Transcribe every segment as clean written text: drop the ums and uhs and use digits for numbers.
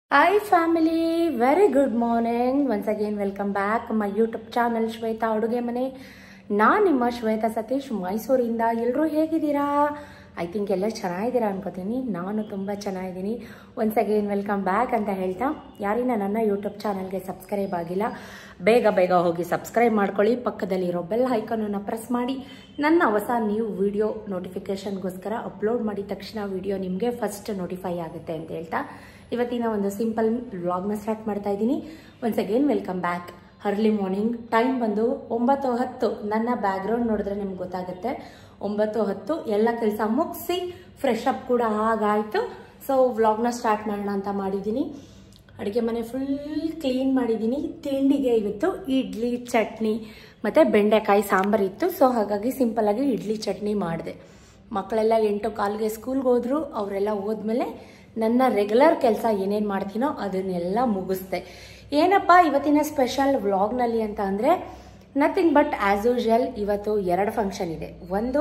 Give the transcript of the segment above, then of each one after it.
Hi family, very good morning. Once again welcome back my YouTube channel Shweta ಅಡುಗೆ ಮನೆ. ನಾನು ನಿಮ್ಮ ಶ್ವೇತಾ ಸತೀಶ್ ಮೈಸೂರಿಂದ. ಎಲ್ಲರೂ ಹೇಗಿದ್ದೀರಾ? ಐ ಥಿಂಕ್ ಎಲ್ಲ ಚೆನ್ನಾಗಿದ್ದೀರಾ ಅನ್ಕೋತೀನಿ. ನಾನು ತುಂಬ ಚೆನ್ನಾಗಿದ್ದೀನಿ. ಒನ್ಸ್ ಅಗೇನ್ ವೆಲ್ಕಮ್ ಬ್ಯಾಕ್ ಅಂತ ಹೇಳ್ತಾ, ಯಾರಿನ ನನ್ನ ಯೂಟ್ಯೂಬ್ ಚಾನಲ್ಗೆ ಸಬ್ಸ್ಕ್ರೈಬ್ ಆಗಿಲ್ಲ ಬೇಗ ಹೋಗಿ ಸಬ್ಸ್ಕ್ರೈಬ್ ಮಾಡ್ಕೊಳ್ಳಿ. ಪಕ್ಕದಲ್ಲಿರೋ ಬೆಲ್ ಐಕಾನನ್ನು ಪ್ರೆಸ್ ಮಾಡಿ ನನ್ನ ಹೊಸ ನ್ಯೂ ವಿಡಿಯೋ ನೋಟಿಫಿಕೇಷನ್ಗೋಸ್ಕರ ಅಪ್ಲೋಡ್ ಮಾಡಿದ ತಕ್ಷಣ ವಿಡಿಯೋ ನಿಮಗೆ ಫಸ್ಟ್ ನೋಟಿಫೈ ಆಗುತ್ತೆ ಅಂತ ಹೇಳ್ತಾ ಇವತ್ತಿನ ಒಂದು ಸಿಂಪಲ್ ವ್ಲಾಗ್ನ ಸ್ಟಾರ್ಟ್ ಮಾಡ್ತಾ ಇದ್ದೀನಿ. Once again welcome back. Early morning time ಬಂದು 9:10. ನನ್ನ ಬ್ಯಾಕ್ಗ್ರೌಂಡ್ ನೋಡಿದ್ರೆ ನಿಮ್ಗೆ ಗೊತ್ತಾಗುತ್ತೆ. 9:10 ಎಲ್ಲ ಕೆಲಸ ಮುಗಿಸಿ ಫ್ರೆಶ್ ಅಪ್ ಕೂಡ ಆಗಾಯಿತು. ಸೊ ವ್ಲಾಗ್ನ ಸ್ಟಾರ್ಟ್ ಮಾಡೋಣ ಅಂತ ಮಾಡಿದ್ದೀನಿ. ಅಡುಗೆ ಮನೆ ಫುಲ್ ಕ್ಲೀನ್ ಮಾಡಿದ್ದೀನಿ. ತಿಂಡಿಗೆ ಇವತ್ತು ಇಡ್ಲಿ ಚಟ್ನಿ ಮತ್ತು ಬೆಂಡೆಕಾಯಿ ಸಾಂಬಾರು ಇತ್ತು. ಸೊ ಹಾಗಾಗಿ ಸಿಂಪಲ್ಲಾಗಿ ಇಡ್ಲಿ ಚಟ್ನಿ ಮಾಡಿದೆ. ಮಕ್ಕಳೆಲ್ಲ 8:15ಗೆ ಸ್ಕೂಲ್ಗೆ ಹೋದ್ರು. ಅವರೆಲ್ಲ ಹೋದ್ಮೇಲೆ ನನ್ನ ರೆಗ್ಯುಲರ್ ಕೆಲಸ ಏನೇನು ಮಾಡ್ತೀನೋ ಅದನ್ನೆಲ್ಲ ಮುಗಿಸ್ದೆ. ಏನಪ್ಪ ಇವತ್ತಿನ ಸ್ಪೆಷಲ್ ವ್ಲಾಗ್ನಲ್ಲಿ ಅಂತ ಅಂದರೆ ನಥಿಂಗ್ ಬಟ್ ಆ್ಯಸ್ ಯೂಶುವಲ್ ಇವತ್ತು 2 ಫಂಕ್ಷನ್ ಇದೆ. ಒಂದು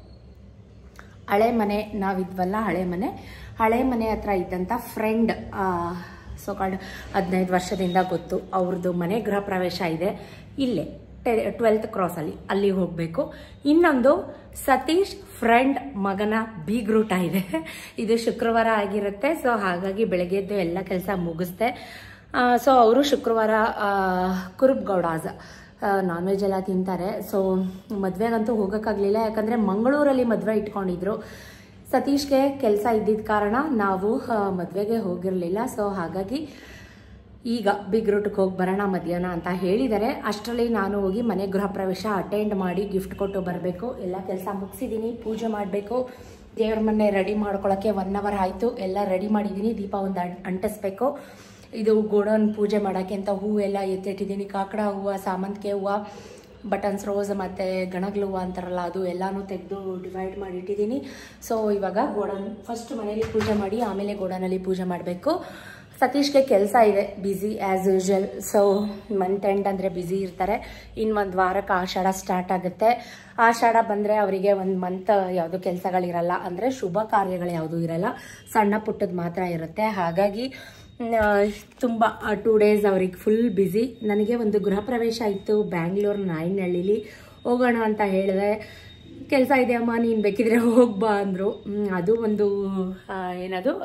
ಹಳೆ ಮನೆ, ನಾವಿದ್ವಲ್ಲ ಹಳೆ ಮನೆ ಹತ್ರ ಇದ್ದಂಥ ಫ್ರೆಂಡ್, ಸೊ ಕಾಲ್ಡ್ 15 ವರ್ಷದಿಂದ ಗೊತ್ತು, ಅವ್ರದ್ದು ಮನೆ ಗೃಹ ಪ್ರವೇಶ ಇದೆ ಇಲ್ಲೇ 12th ಕ್ರಾಸಲ್ಲಿ, ಅಲ್ಲಿಗೆ ಹೋಗಬೇಕು. ಇನ್ನೊಂದು ಸತೀಶ್ ಫ್ರೆಂಡ್ ಮಗನ ಬೀಗ್ರೂಟ ಇದೆ. ಇದು ಶುಕ್ರವಾರ ಆಗಿರುತ್ತೆ. ಸೊ ಹಾಗಾಗಿ ಬೆಳಗ್ಗೆದ್ದು ಎಲ್ಲ ಕೆಲಸ ಮುಗಿಸ್ದೆ. ಸೊ ಅವರು ಶುಕ್ರವಾರ ಕುರುಬ್ಗೌಡಾಸ್ ನಾನ್ ವೆಜ್ ಎಲ್ಲ ತಿಂತಾರೆ. ಸೊ ಮದುವೆಗಂತೂ ಹೋಗೋಕ್ಕಾಗಲಿಲ್ಲ, ಯಾಕಂದರೆ ಮಂಗಳೂರಲ್ಲಿ ಮದುವೆ ಇಟ್ಕೊಂಡಿದ್ರು. ಸತೀಶ್ಗೆ ಕೆಲಸ ಇದ್ದಿದ್ದ ಕಾರಣ ನಾವು ಮದುವೆಗೆ ಹೋಗಿರಲಿಲ್ಲ. ಸೊ ಹಾಗಾಗಿ ಈಗ ಬಿಗ್ ರೂಟ್ಗೆ ಹೋಗಿ ಬರೋಣ ಮಧ್ಯಾಹ್ನ ಅಂತ ಹೇಳಿದ್ದಾರೆ. ಅಷ್ಟರಲ್ಲಿ ನಾನು ಹೋಗಿ ಮನೆ ಗೃಹ ಪ್ರವೇಶ ಅಟೆಂಡ್ ಮಾಡಿ ಗಿಫ್ಟ್ ಕೊಟ್ಟು ಬರಬೇಕು. ಎಲ್ಲ ಕೆಲಸ ಮುಗಿಸಿದ್ದೀನಿ. ಪೂಜೆ ಮಾಡಬೇಕು. ದೇವ್ರ ಮನೆ ರೆಡಿ ಮಾಡ್ಕೊಳ್ಳೋಕ್ಕೆ 1 ಅವರ್ ಆಯಿತು. ಎಲ್ಲ ರೆಡಿ ಮಾಡಿದ್ದೀನಿ. ದೀಪ ಒಂದು ಅಂಟಿಸ್ಬೇಕು. ಇದು ಗೋಡನ್ ಪೂಜೆ ಮಾಡೋಕ್ಕೆ ಅಂತ ಹೂವೆಲ್ಲ ಎತ್ತಿಟ್ಟಿದ್ದೀನಿ. ಕಾಕಡ ಹೂವು, ಸಾಮಂತಿಗೆ ಹೂವು, ಬಟನ್ಸ್ ರೋಸ್ ಮತ್ತು ಗಣಗ್ಲ ಹೂವು ಅಂತಾರಲ್ಲ, ಅದು ಎಲ್ಲನೂ ತೆಗೆದು ಡಿವೈಡ್ ಮಾಡಿಟ್ಟಿದ್ದೀನಿ. ಸೊ ಇವಾಗ ಗೋಡನ್ ಫಸ್ಟ್ ಮನೇಲಿ ಪೂಜೆ ಮಾಡಿ ಆಮೇಲೆ ಗೋಡನಲ್ಲಿ ಪೂಜೆ ಮಾಡಬೇಕು. ಸತೀಶ್ಗೆ ಕೆಲಸ ಇದೆ, busy as usual. So month end ಅಂದರೆ ಬ್ಯುಸಿ ಇರ್ತಾರೆ. ಇನ್ನೊಂದು ವಾರಕ್ಕೆ ಆಷಾಢ ಸ್ಟಾರ್ಟ್ ಆಗುತ್ತೆ. ಆಷಾಢ ಬಂದರೆ ಅವರಿಗೆ 1 ಮಂತ್ ಯಾವುದೂ ಕೆಲಸಗಳಿರಲ್ಲ, ಅಂದರೆ ಶುಭ ಕಾರ್ಯಗಳು ಯಾವುದೂ ಇರಲ್ಲ, ಸಣ್ಣ ಪುಟ್ಟದ್ದು ಮಾತ್ರ ಇರುತ್ತೆ. ಹಾಗಾಗಿ ತುಂಬ 2 ಡೇಸ್ ಅವ್ರಿಗೆ ಫುಲ್ ಬ್ಯುಸಿ. ನನಗೆ ಒಂದು ಗೃಹ ಪ್ರವೇಶ ಇತ್ತು ಬ್ಯಾಂಗ್ಳೂರ್ ನಾಯನಹಳ್ಳಿಲಿ, ಹೋಗೋಣ ಅಂತ ಹೇಳಿದೆ. ಕೆಲಸ ಇದೆ ಅಮ್ಮ, ನೀನು ಬೇಕಿದ್ರೆ ಹೋಗ್ಬಾ ಅಂದರು. ಅದು ಒಂದು ಏನದು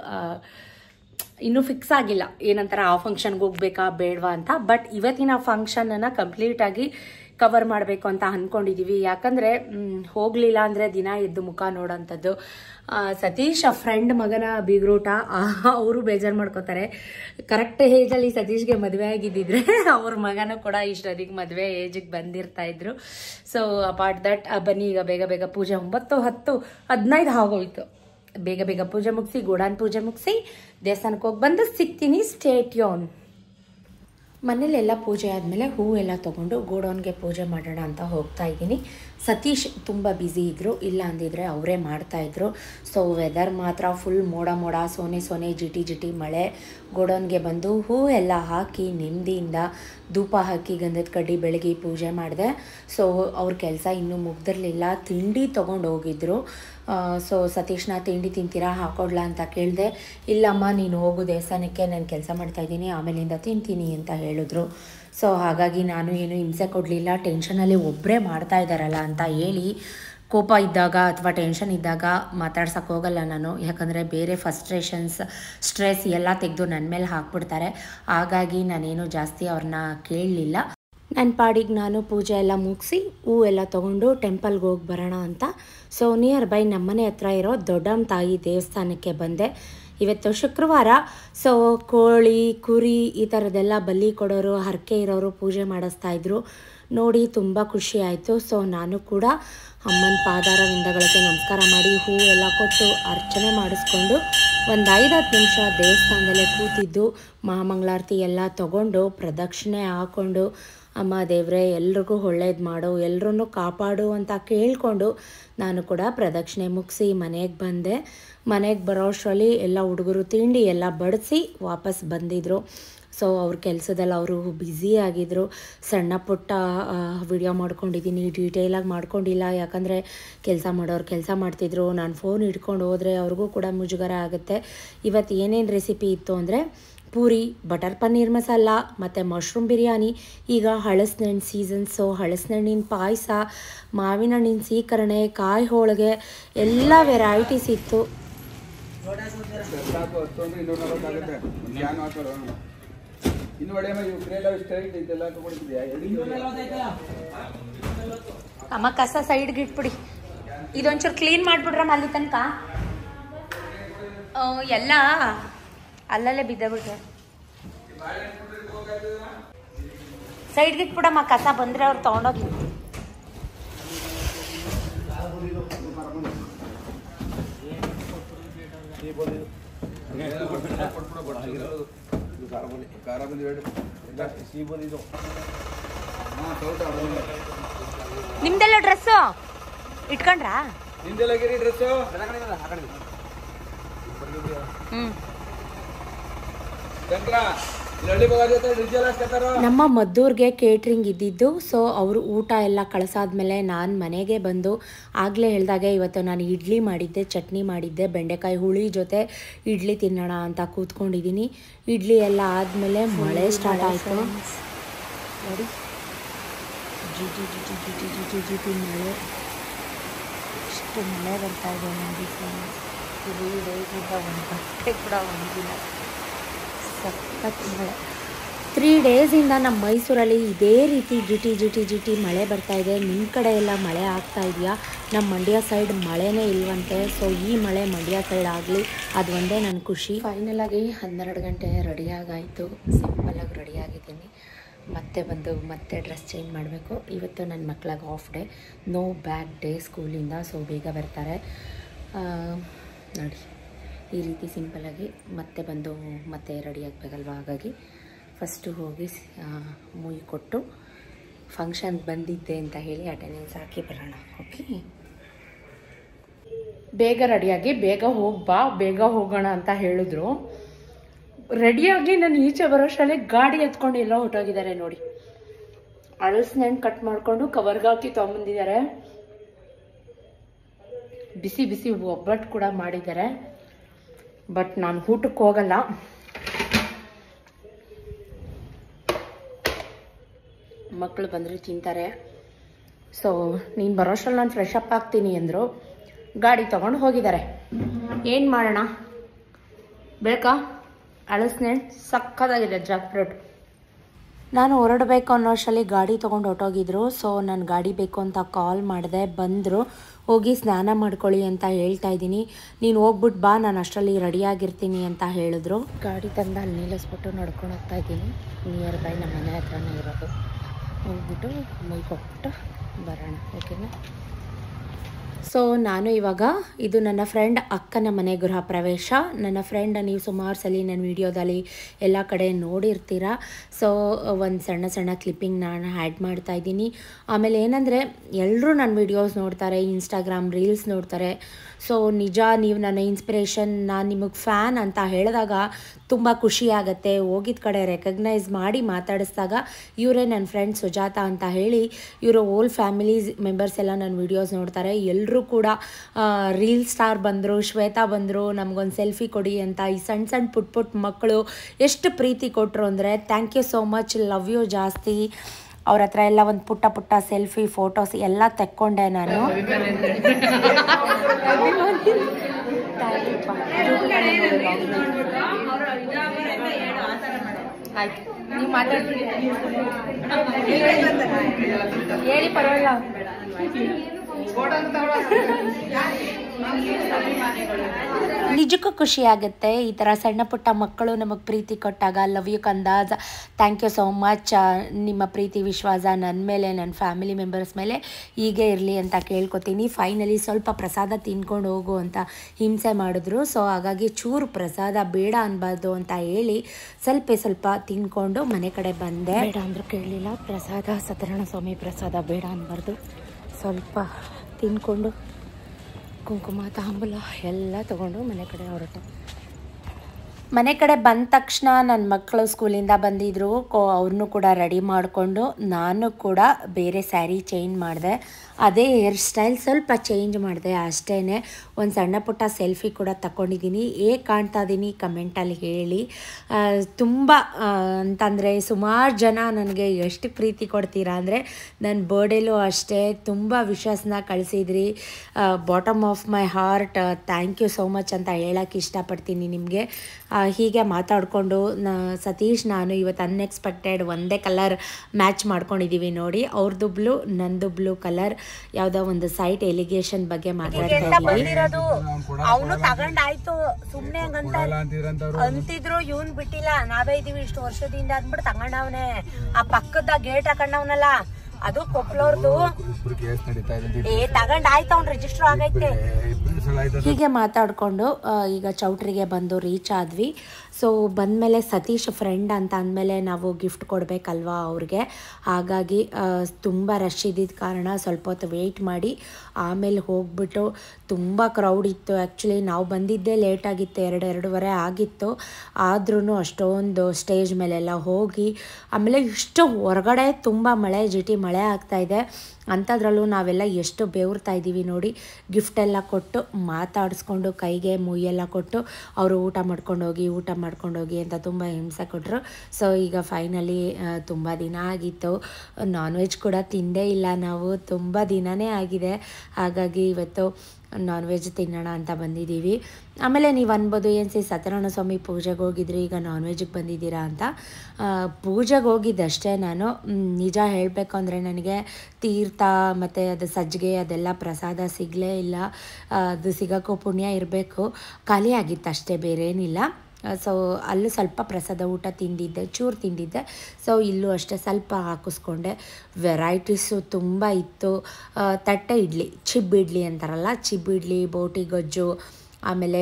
ಇನ್ನೂ ಫಿಕ್ಸ್ ಆಗಿಲ್ಲ, ಏನಂತಾರೆ ಆ ಫಂಕ್ಷನ್ಗೆ ಹೋಗ್ಬೇಕಾ ಬೇಡವಾ ಅಂತ. ಬಟ್ ಇವತ್ತಿನ ಫಂಕ್ಷನನ್ನು ಕಂಪ್ಲೀಟಾಗಿ ಕವರ್ ಮಾಡಬೇಕು ಅಂತ ಅಂದ್ಕೊಂಡಿದ್ದೀವಿ. ಯಾಕಂದರೆ ಹೋಗಲಿಲ್ಲ ಅಂದರೆ ದಿನ ಎದ್ದು ಮುಖ ನೋಡೋಂಥದ್ದು. ಸತೀಶ್ ಫ್ರೆಂಡ್ ಮಗನ ಬೀಗ್ರೂಟ, ಅವರು ಬೇಜಾರು ಮಾಡ್ಕೋತಾರೆ. ಕರೆಕ್ಟ್ ಏಜಲ್ಲಿ ಸತೀಶ್ಗೆ ಮದುವೆ ಆಗಿದ್ದಿದ್ರೆ ಅವ್ರ ಮಗನೂ ಕೂಡ ಇಷ್ಟೊತ್ತಿಗೆ ಮದುವೆ ಏಜಿಗೆ ಬಂದಿರ್ತಾಯಿದ್ರು. ಸೊ ಅಪಾರ್ಟ್ ದಟ್ ಬನ್ನಿ ಈಗ ಬೇಗ ಪೂಜೆ 9, 10, 15 ಆಗೋಯ್ತು. ಬೇಗ ಪೂಜೆ ಮುಗಿಸಿ, ಗೋಡಾನ್ ಪೂಜೆ ಮುಗಿಸಿ ದೇವಸ್ಥಾನಕ್ಕೆ ಹೋಗಿ ಬಂದು ಸಿಗ್ತೀನಿ. Stay tune. ಮನೇಲೆಲ್ಲ ಪೂಜೆ ಆದಮೇಲೆ ಹೂವೆಲ್ಲ ತೊಗೊಂಡು ಗೋಡೌನ್ಗೆ ಪೂಜೆ ಮಾಡೋಣ ಅಂತ ಹೋಗ್ತಾ ಇದ್ದೀನಿ. ಸತೀಶ್ ತುಂಬ ಬ್ಯುಸಿ ಇದ್ದರು, ಇಲ್ಲ ಅಂದಿದ್ರೆ ಅವರೇ ಮಾಡ್ತಾಯಿದ್ರು. ಸೊ ವೆದರ್ ಮಾತ್ರ ಫುಲ್ ಮೋಡ ಸೋನೆ ಜಿಟಿ ಮಳೆ. ಗೋಡೌನ್ಗೆ ಬಂದು ಹೂ ಎಲ್ಲ ಹಾಕಿ ನೆಮ್ಮದಿಯಿಂದ ಧೂಪ ಹಾಕಿ ಗಂಧದ ಕಡ್ಡಿ ಬೆಳಗ್ಗೆ ಪೂಜೆ ಮಾಡಿದೆ. ಸೊ ಅವ್ರ ಕೆಲಸ ಇನ್ನೂ ಮುಗ್ದಿರಲಿಲ್ಲ. ತಿಂಡಿ ತೊಗೊಂಡು ಹೋಗಿದ್ರು. ಸೊ ಸತೀಶ್ನ ತಿಂಡಿ ತಿಂತೀರಾ ಹಾಕೊಡ್ಲಾ ಅಂತ ಕೇಳಿದೆ. ಇಲ್ಲಮ್ಮ ನೀನು ಹೋಗು ದೇವಸ್ಥಾನಕ್ಕೆ, ನಾನು ಕೆಲಸ ಮಾಡ್ತಾಯಿದ್ದೀನಿ, ಆಮೇಲಿಂದ ತಿಂತೀನಿ ಅಂತ ಹೇಳಿದ್ರು. ಸೊ ಹಾಗಾಗಿ ನಾನು ಏನು ಹಿಂಸೆ ಕೊಡಲಿಲ್ಲ. ಟೆನ್ಷನಲ್ಲಿ ಒಬ್ಬರೇ ಮಾಡ್ತಾ ಇದ್ದಾರಲ್ಲ ಅಂತ ಹೇಳಿ ಕೋಪ ಇದ್ದಾಗ ಅಥವಾ ಟೆನ್ಷನ್ ಇದ್ದಾಗ ಮಾತಾಡ್ಸೋಕ್ಕೆ ಹೋಗಲ್ಲ ನಾನು. ಯಾಕಂದರೆ ಬೇರೆ ಸ್ಟ್ರೆಸ್ ಎಲ್ಲ ತೆಗೆದು ನನ್ನ ಮೇಲೆ ಹಾಕ್ಬಿಡ್ತಾರೆ. ಹಾಗಾಗಿ ನಾನೇನು ಜಾಸ್ತಿ ಅವ್ರನ್ನ ಕೇಳಲಿಲ್ಲ. ನನ್ನ ಪಾಡಿಗೆ ನಾನು ಪೂಜೆ ಎಲ್ಲ ಮುಗಿಸಿ ಹೂವೆಲ್ಲ ತೊಗೊಂಡು ಟೆಂಪಲ್ಗೆ ಹೋಗಿ ಬರೋಣ ಅಂತ. ಸೊ ನಿಯರ್ ಬೈ ನಮ್ಮನೆ ಹತ್ರ ಇರೋ ದೊಡ್ಡಮ್ಮ ತಾಯಿ ದೇವಸ್ಥಾನಕ್ಕೆ ಬಂದೆ. ಇವತ್ತು ಶುಕ್ರವಾರ. ಸೊ ಕೋಳಿ ಕುರಿ ಈ ಥರದ್ದೆಲ್ಲ ಬಲಿ ಕೊಡೋರು, ಹರಕೆ ಇರೋರು ಪೂಜೆ ಮಾಡಿಸ್ತಾಯಿದ್ರು. ನೋಡಿ ತುಂಬ ಖುಷಿ ಆಯಿತು. ಸೊ ನಾನು ಕೂಡ ಅಮ್ಮನ ಪಾದಾರವಿಂದಗಳಿಗೆ ನಮಸ್ಕಾರ ಮಾಡಿ ಹೂ ಎಲ್ಲ ಕೊಟ್ಟು ಅರ್ಚನೆ ಮಾಡಿಸ್ಕೊಂಡು ಒಂದು 5-10 ನಿಮಿಷ ದೇವಸ್ಥಾನದಲ್ಲೇ ಕೂತಿದ್ದು ಮಹಾಮಂಗಳಾರತಿ ಎಲ್ಲ ತೊಗೊಂಡು ಪ್ರದಕ್ಷಿಣೆ ಹಾಕ್ಕೊಂಡು, ಅಮ್ಮ ದೇವರೇ ಎಲ್ರಿಗೂ ಒಳ್ಳೇದು ಮಾಡು, ಎಲ್ಲರೂ ಕಾಪಾಡು ಅಂತ ಕೇಳಿಕೊಂಡು ನಾನು ಕೂಡ ಪ್ರದಕ್ಷಿಣೆ ಮುಗಿಸಿ ಮನೆಗೆ ಬಂದೆ. ಮನೆಗೆ ಬರೋ ಅಷ್ಟರಲ್ಲಿ ಎಲ್ಲ ಹುಡುಗರು ತಿಂಡಿ ಎಲ್ಲ ಬಡಿಸಿ ವಾಪಸ್ ಬಂದಿದ್ರು. ಸೊ ಅವ್ರ ಕೆಲಸದಲ್ಲಿ ಅವರು ಬ್ಯುಸಿ ಆಗಿದ್ದರು. ಸಣ್ಣ ಪುಟ್ಟ ವಿಡಿಯೋ ಮಾಡ್ಕೊಂಡಿದ್ದೀನಿ, ಡೀಟೇಲಾಗಿ ಮಾಡ್ಕೊಂಡಿಲ್ಲ. ಯಾಕಂದರೆ ಕೆಲಸ ಮಾಡೋರು ಕೆಲಸ ಮಾಡ್ತಿದ್ರು, ನಾನು ಫೋನ್ ಹಿಡ್ಕೊಂಡು ಹೋದರೆ ಅವ್ರಿಗೂ ಕೂಡ ಮುಜುಗರ ಆಗುತ್ತೆ. ಇವತ್ತು ಏನೇನು ರೆಸಿಪಿ ಇತ್ತು ಅಂದರೆ ಪೂರಿ, ಬಟರ್ ಪನ್ನೀರ್ ಮಸಾಲ ಮತ್ತು ಮಶ್ರೂಮ್ ಬಿರಿಯಾನಿ. ಈಗ ಹಳಸಿನಣ್ಣು ಸೀಸನ್, ಸೊ ಹಳಸಿನಣ್ಣಿನ ಪಾಯಸ, ಮಾವಿನ ಹಣ್ಣಿನ ಸೀಕರಣೆ, ಕಾಯಿ ಹೋಳಿಗೆ ಎಲ್ಲ ವೆರೈಟೀಸ್ ಇತ್ತು. ಅಮ್ಮ ಕಸ ಸೈಡ್ಗೆ ಇಟ್ಬಿಡಿ, ಇದೊಂಚೂರು ಕ್ಲೀನ್ ಮಾಡಿಬಿಡ್ರಮ್ಮ ಅಲ್ಲಿ ತನಕ. ಎಲ್ಲ ಅಲ್ಲಲ್ಲೇ ಬಿದ್ದಬಿಟ್ರೆ ಸೈಡ್ಗೆ ಇಟ್ಬಿಡಮ್ಮ, ಕಸ ಬಂದರೆ ಅವ್ರು ತೊಗೊಂಡೋಗಿ. ನಿಮ್ದೆಲ್ಲ ಡ್ರೆಸ್ಸು ಇಟ್ಕೊಂಡ್ರಾ? ನಮ್ಮ ಮದ್ದೂರ್ಗೆ ಕೇಟ್ರಿಂಗ್ ಇದ್ದಿದ್ದು. ಸೊ ಅವರು ಊಟ ಎಲ್ಲ ಕಳಿಸಾದ್ಮೇಲೆ ನಾನು ಮನೆಗೆ ಬಂದು ಆಗಲೇ ಹೇಳಿದಾಗೆ ಇವತ್ತು ನಾನು ಇಡ್ಲಿ ಮಾಡಿದ್ದೆ, ಚಟ್ನಿ ಮಾಡಿದ್ದೆ, ಬೆಂಡೆಕಾಯಿ ಹುಳಿ ಜೊತೆ ಇಡ್ಲಿ ತಿನ್ನೋಣ ಅಂತ ಕೂತ್ಕೊಂಡಿದ್ದೀನಿ. ಇಡ್ಲಿ ಎಲ್ಲ ಆದಮೇಲೆ ಮಳೆ ಸ್ಟಾರ್ಟ್ ಆಯಿತು ನೋಡಿ. ಜಿಟಿ ಜಿಟಿ ಜಿಟಿ ಜಿಟಿ ಜಿಟಿ ಮಳೆ, ಇಷ್ಟು ಮಳೆ ಬರ್ತಾ ಇದೆ ನೋಡಿ. 3 ಡೇಸಿಂದ ಒಂದು ಬಟ್ಟೆ ಕೂಡ ಒಂದಿಲ್ಲ, ಸಖತ್ ಮಳೆ. 3 ಡೇಸಿಂದ ನಮ್ಮ ಮೈಸೂರಲ್ಲಿ ಇದೇ ರೀತಿ ಜಿಟಿ ಜಿಟಿ ಜಿಟಿ ಮಳೆ ಬರ್ತಾ ಇದೆ. ನಿಮ್ಮ ಕಡೆ ಎಲ್ಲ ಮಳೆ ಆಗ್ತಾ ಇದೆಯಾ? ನಮ್ಮ ಮಂಡ್ಯ ಸೈಡ್ ಮಳೆನೇ ಇಲ್ವಂತೆ. ಸೊ ಈ ಮಳೆ ಮಂಡ್ಯ ಸೈಡ್ ಆಗಲಿ, ಅದು ಒಂದೇ ನನ್ನ ಖುಷಿ. ಫೈನಲಾಗಿ 12 ಗಂಟೆ ರೆಡಿಯಾಗಾಯಿತು. ಸಿಂಪಲಾಗಿ ರೆಡಿಯಾಗಿದ್ದೀನಿ. ಮತ್ತೆ ಡ್ರೆಸ್ ಚೇಂಜ್ ಮಾಡಬೇಕು. ಇವತ್ತು ನನ್ನ ಮಕ್ಕಳಿಗೆ off day, no bag day ಸ್ಕೂಲಿಂದ. ಸೊ ಬೇಗ ಬರ್ತಾರೆ ನೋಡಿ. ಈ ರೀತಿ ಸಿಂಪಲಾಗಿ ಮತ್ತೆ ರೆಡಿ ಆಗಬೇಕಲ್ವ. ಹಾಗಾಗಿ ಫಸ್ಟು ಹೋಗಿ ಮೂಯಿ ಕೊಟ್ಟು ಫಂಕ್ಷನ್ಗೆ ಬಂದಿದ್ದೆ ಅಂತ ಹೇಳಿ ಅಟೆಂಡೆನ್ಸ್ ಹಾಕಿ ಬರೋಣ. ಓಕೆ, ಬೇಗ ರೆಡಿಯಾಗಿ ಬೇಗ ಹೋಗೋಣ ಅಂತ ಹೇಳಿದ್ರು. ರೆಡಿಯಾಗಿ ನಾನು ಈಚೆ ಬರೋಷ್ಟರಲ್ಲಿ ಗಾಡಿ ಎತ್ಕೊಂಡು ಎಲ್ಲ ಹೊಟ್ಟೋಗಿದ್ದಾರೆ ನೋಡಿ. ಹಳಸಿನಣ್ಣು ಕಟ್ ಮಾಡಿಕೊಂಡು ಕವರ್ಗೆ ಹಾಕಿ ತೊಗೊಂಬಂದಿದ್ದಾರೆ. ಬಿಸಿ ಬಿಸಿ ಒಬ್ಬಟ್ಟು ಕೂಡ ಮಾಡಿದ್ದಾರೆ. ಬಟ್ ನಾನು ಊಟಕ್ಕೆ ಹೋಗಲ್ಲ. ಮಕ್ಕಳು ಬಂದರೆ ತಿಂತಾರೆ. ಸೊ ನೀನು ಬರೋಷ್ಟರಲ್ಲಿ ನಾನು ಫ್ರೆಶ್ ಅಪ್ ಆಗ್ತೀನಿ ಅಂದರು. ಗಾಡಿ ತೊಗೊಂಡು ಹೋಗಿದ್ದಾರೆ. ಏನು ಮಾಡೋಣ, ಬೇಕಾ? ಹಳಸಿನಣ್ಣು ಸಕ್ಕತ್ತಾಗಿದೆ, ಜಾಕ್ ಫ್ರೂಟ್. ನಾನು ಹೊರಡಬೇಕು ಅನ್ನೋಷ್ಟರಲ್ಲಿ ಗಾಡಿ ತೊಗೊಂಡು ಹೊಟ್ಟೋಗಿದ್ರು. ಸೊ ನಾನು ಗಾಡಿ ಬೇಕು ಅಂತ ಕಾಲ್ ಮಾಡಿದೆ, ಬಂದರು. ಹೋಗಿ ಸ್ನಾನ ಮಾಡ್ಕೊಳ್ಳಿ ಅಂತ ಹೇಳ್ತಾ ಇದ್ದೀನಿ. ನೀನು ಹೋಗ್ಬಿಟ್ಟು ಬಾ, ನಾನು ಅಷ್ಟರಲ್ಲಿ ರೆಡಿಯಾಗಿರ್ತೀನಿ ಅಂತ ಹೇಳಿದ್ರು. ಗಾಡಿ ತಂದು ಅಲ್ಲಿ ನಿಲ್ಲಿಸ್ಬಿಟ್ಟು ನಡ್ಕೊಂಡು ಹೋಗ್ತಾ ಇದ್ದೀನಿ. ನಿಯರ್ ಬೈ ನಮ್ಮ ಮನೆ ಹತ್ರನೇ ಇರೋದು. ಹೋಗ್ಬಿಟ್ಟು ಮೈ ಕೊಟ್ಟು ಬರೋಣ. ಓಕೆನಾ? ಸೊ ನಾನು ಇವಾಗ, ಇದು ನನ್ನ ಫ್ರೆಂಡ್ ಅಕ್ಕನ ಮನೆ ಗೃಹ ಪ್ರವೇಶ. ನನ್ನ ಫ್ರೆಂಡ್ ನೀವು ಸುಮಾರು ಸಲ ನನ್ನ ವೀಡಿಯೋದಲ್ಲಿ ಎಲ್ಲ ಕಡೆ ನೋಡಿರ್ತೀರ. ಸೊ ಒಂದು ಸಣ್ಣ ಕ್ಲಿಪ್ಪಿಂಗ್ ನಾನು ಆ್ಯಡ್ ಮಾಡ್ತಾ ಇದ್ದೀನಿ. ಆಮೇಲೆ ಏನಂದರೆ ಎಲ್ಲರೂ ನನ್ನ ವೀಡಿಯೋಸ್ ನೋಡ್ತಾರೆ, ಇನ್ಸ್ಟಾಗ್ರಾಮ್ ರೀಲ್ಸ್ ನೋಡ್ತಾರೆ. ಸೊ ನಿಜ ನೀವು ನನ್ನ ಇನ್ಸ್ಪಿರೇಷನ್, ನಾನು ನಿಮಗೆ ಫ್ಯಾನ್ ಅಂತ ಹೇಳಿದಾಗ ತುಂಬ ಖುಷಿಯಾಗತ್ತೆ. ಹೋಗಿದ್ದ ಕಡೆ ರೆಕಗ್ನೈಸ್ ಮಾಡಿ ಮಾತಾಡಿಸಿದಾಗ ಇವರೇ ನನ್ನ ಫ್ರೆಂಡ್ ಸುಜಾತ ಅಂತ ಹೇಳಿ, ಇವರು ಓಲ್ ಫ್ಯಾಮಿಲೀಸ್ ಮೆಂಬರ್ಸ್ ಎಲ್ಲ ನನ್ನ ವೀಡಿಯೋಸ್ ನೋಡ್ತಾರೆ. ಎಲ್ಲರೂ ಕೂಡ ರೀಲ್ ಸ್ಟಾರ್ ಬಂದರು, ಶ್ವೇತಾ ಬಂದರು, ನಮಗೊಂದು ಸೆಲ್ಫಿ ಕೊಡಿ ಅಂತ. ಈ ಸಣ್ಣ ಪುಟ್ಟ ಮಕ್ಕಳು ಎಷ್ಟು ಪ್ರೀತಿ ಕೊಟ್ಟರು ಅಂದರೆ thank you so much, love you ಜಾಸ್ತಿ. ಅವ್ರ ಹತ್ರ ಎಲ್ಲ ಒಂದು ಪುಟ್ಟ ಸೆಲ್ಫಿ ಫೋಟೋಸ್ ಎಲ್ಲ ತೆಕ್ಕೊಂಡೆ ನಾನು. ಆಯ್ತು, ನೀವು ಮಾತಾಡಿ ಹೇಳಿ, ಪರವಾಗಿಲ್ಲ. ನಿಜಕ್ಕೂ ಖುಷಿ ಆಗುತ್ತೆ ಈ ಥರ ಸಣ್ಣ ಪುಟ್ಟ ಮಕ್ಕಳು ನಮಗೆ ಪ್ರೀತಿ ಕೊಟ್ಟಾಗ. ಲವ್ ಯು ಕಂದಾಜ್, ಥ್ಯಾಂಕ್ ಯು ಸೋ ಮಚ್. ನಿಮ್ಮ ಪ್ರೀತಿ ವಿಶ್ವಾಸ ನನ್ನ ಮೇಲೆ, ನನ್ನ ಫ್ಯಾಮಿಲಿ ಮೆಂಬರ್ಸ್ ಮೇಲೆ ಹೀಗೆ ಇರಲಿ ಅಂತ ಕೇಳ್ಕೊತೀನಿ. ಫೈನಲಿ ಸ್ವಲ್ಪ ಪ್ರಸಾದ ತಿನ್ಕೊಂಡು ಹೋಗು ಅಂತ ಹಿಂಸೆ ಮಾಡಿದ್ರು. ಸೊ ಹಾಗಾಗಿ ಚೂರು ಪ್ರಸಾದ ಬೇಡ ಅನ್ಬಾರ್ದು ಅಂತ ಹೇಳಿ ಸ್ವಲ್ಪ ತಿನ್ಕೊಂಡು ಮನೆ ಕಡೆ ಬಂದೆ. ಬೇಡ ಅಂದರೂ ಕೇಳಲಿಲ್ಲ. ಪ್ರಸಾದ ಸತ್ಯನಾರಾಯಣ ಸ್ವಾಮಿ ಪ್ರಸಾದ ಬೇಡ ಅನ್ಬಾರ್ದು. ಸ್ವಲ್ಪ ತಿನ್ಕೊಂಡು ಕುಂಕುಮ ತಾಂಬೂಲ ಎಲ್ಲ ತೊಗೊಂಡು ಮನೆ ಕಡೆ ಹೊರಟೆ. ಮನೆ ಕಡೆ ಬಂದ ತಕ್ಷಣ ನನ್ನ ಮಕ್ಕಳು ಸ್ಕೂಲಿಂದ ಬಂದಿದ್ದರು. ಅವ್ರನ್ನೂ ಕೂಡ ರೆಡಿ ಮಾಡಿಕೊಂಡು ನಾನು ಕೂಡ ಬೇರೆ ಸ್ಯಾರಿ ಚೇಂಜ್ ಮಾಡಿದೆ. ಅದೇ ಹೇರ್ ಸ್ಟೈಲ್ ಸ್ವಲ್ಪ ಚೇಂಜ್ ಮಾಡಿದೆ ಅಷ್ಟೇ. ಒಂದು ಸಣ್ಣ ಪುಟ್ಟ ಸೆಲ್ಫಿ ಕೂಡ ತಗೊಂಡಿದ್ದೀನಿ. ಹೇಗೆ ಕಾಣ್ತಾ ಇದ್ದೀನಿ ಕಮೆಂಟಲ್ಲಿ ಹೇಳಿ. ತುಂಬ ಅಂತಂದರೆ ಸುಮಾರು ಜನ ನನಗೆ ಎಷ್ಟು ಪ್ರೀತಿ ಕೊಡ್ತೀರಾ ಅಂದರೆ ನನ್ನ ಬರ್ಡೇಲೂ ಅಷ್ಟೇ ತುಂಬ ವಿಶಸ್ನ ಕಳಿಸಿದ್ರಿ. Bottom of my heart thank you so much ಅಂತ ಹೇಳೋಕ್ಕೆ ಇಷ್ಟಪಡ್ತೀನಿ ನಿಮಗೆ. ಹೀಗೆ ಮಾತಾಡಿಕೊಂಡು ಸತೀಶ್ ನಾನು ಇವತ್ತು ಅನ್ಎಕ್ಸ್ಪೆಕ್ಟೆಡ್ ಒಂದೇ ಕಲರ್ ಮ್ಯಾಚ್ ಮಾಡ್ಕೊಂಡಿದ್ದೀವಿ ನೋಡಿ. ಅವ್ರದ್ದು ಬ್ಲೂ ನಂದು ಬ್ಲೂ ಕಲರ್ ಯಾವುದೋ ಒಂದು ಸೈಟ್ ಎಲಿಗೇಷನ್ ಬಗ್ಗೆ ಮಾತಾಡ್ತಾ ಇದ್ದೀವಿ. ಅವನು ತಗೊಂಡಾಯ್ತು ಸುಮ್ನೆ ಅಂತಿದ್ರು, ಇವನ್ ಬಿಟ್ಟಿಲ್ಲ. ನಾವೇ ಇದೀವಿ ಇಷ್ಟು ವರ್ಷದಿಂದ ಅಂದ್ಬಿಟ್ಟು ತಗೊಂಡವನೆ. ಆ ಪಕ್ಕದ ಗೇಟ್ ಹಾಕೊಂಡವನಲ್ಲ ಅದು ಕೊಪ್ಪಳವ್ರದ್ದು. ತಗೊಂಡಾಯ್ತು ಅವ್ನು ರಿಜಿಸ್ಟರ್ ಆಗೈತೆ. ಹೀಗೆ ಮಾತಾಡಿಕೊಂಡು ಈಗ ಚೌಟ್ರಿಗೆ ಬಂದು ರೀಚ್ ಆದ್ವಿ. ಸೊ ಬಂದಮೇಲೆ ಸತೀಶ್ ಫ್ರೆಂಡ್ ಅಂತ ಅಂದಮೇಲೆ ನಾವು ಗಿಫ್ಟ್ ಕೊಡಬೇಕಲ್ವಾ ಅವ್ರಿಗೆ. ಹಾಗಾಗಿ ತುಂಬ ರಶ್ ಇದ್ದಿದ್ದ ಕಾರಣ ಸ್ವಲ್ಪ ಹೊತ್ತು ವೆಯ್ಟ್ ಮಾಡಿ ಆಮೇಲೆ ಹೋಗ್ಬಿಟ್ಟು ತುಂಬ ಕ್ರೌಡ್ ಇತ್ತು. ಆ್ಯಕ್ಚುಲಿ ನಾವು ಬಂದಿದ್ದೇ ಲೇಟಾಗಿತ್ತು, 2-2:30 ಆಗಿತ್ತು. ಆದ್ರೂ ಅಷ್ಟೊಂದು ಸ್ಟೇಜ್ ಮೇಲೆಲ್ಲ ಹೋಗಿ ಆಮೇಲೆ ಇಷ್ಟು ಹೊರಗಡೆ ತುಂಬ ಜಿಟಿ ಮಳೆ ಆಗ್ತಾಯಿದೆ. ಅಂಥದ್ರಲ್ಲೂ ನಾವೆಲ್ಲ ಎಷ್ಟು ಬೇವ್ರ್ತಾ ಇದ್ದೀವಿ ನೋಡಿ. ಗಿಫ್ಟೆಲ್ಲ ಕೊಟ್ಟು ಮಾತಾಡಿಸ್ಕೊಂಡು ಕೈಗೆ ಮುಯ್ಯೆಲ್ಲ ಕೊಟ್ಟು ಅವರು ಊಟ ಮಾಡ್ಕೊಂಡೋಗಿ ಅಂತ ತುಂಬ ಹಿಂಸೆ ಕೊಟ್ಟರು. ಸೊ ಈಗ ಫೈನಲಿ ತುಂಬ ದಿನ ಆಗಿತ್ತು, ನಾನ್ ವೆಜ್ ಕೂಡ ತಿಂದೇ ಇಲ್ಲ ನಾವು, ತುಂಬ ದಿನವೇ ಆಗಿದೆ. ಹಾಗಾಗಿ ಇವತ್ತು ನಾನ್ ವೆಜ್ ತಿನ್ನೋಣ ಅಂತ ಬಂದಿದ್ದೀವಿ. ಆಮೇಲೆ ನೀವು ಅನ್ಬೋದು ಏನು ಸತ್ಯನಾರಾಯಣ ಸ್ವಾಮಿ ಪೂಜೆಗೆ ಹೋಗಿದ್ರಿ ಈಗ ನಾನ್ ವೆಜ್ಗೆ ಬಂದಿದ್ದೀರಾ ಅಂತ. ಪೂಜೆಗೆ ಹೋಗಿದ್ದಷ್ಟೇ ನಾನು. ನಿಜ ಹೇಳಬೇಕು ಅಂದರೆ ನನಗೆ ತೀರ್ಥ ಮತ್ತು ಅದು ಸಜ್ಜಿಗೆ ಅದೆಲ್ಲ ಪ್ರಸಾದ ಸಿಗಲೇ ಇಲ್ಲ. ಅದು ಸಿಗೋಕ್ಕೂ ಪುಣ್ಯ ಇರಬೇಕು. ಖಾಲಿ ಆಗಿತ್ತು ಅಷ್ಟೇ, ಬೇರೇನಿಲ್ಲ. ಸೊ ಅಲ್ಲೂ ಸ್ವಲ್ಪ ಪ್ರಸಾದ ಊಟ ತಿಂದಿದ್ದೆ, ಚೂರು ತಿಂದಿದ್ದೆ. ಸೊ ಇಲ್ಲೂ ಅಷ್ಟೇ ಸ್ವಲ್ಪ ಹಾಕಿಸ್ಕೊಂಡೆ. ವೆರೈಟೀಸು ತುಂಬ ಇತ್ತು. ತಟ್ಟೆ ಇಡ್ಲಿ, ಚಿಬ್ಬಿಡ್ಲಿ ಅಂತಾರಲ್ಲ, ಚಿಬ್ಬಿಡ್ಲಿ, ಬೋಟಿ ಗೊಜ್ಜು, ಆಮೇಲೆ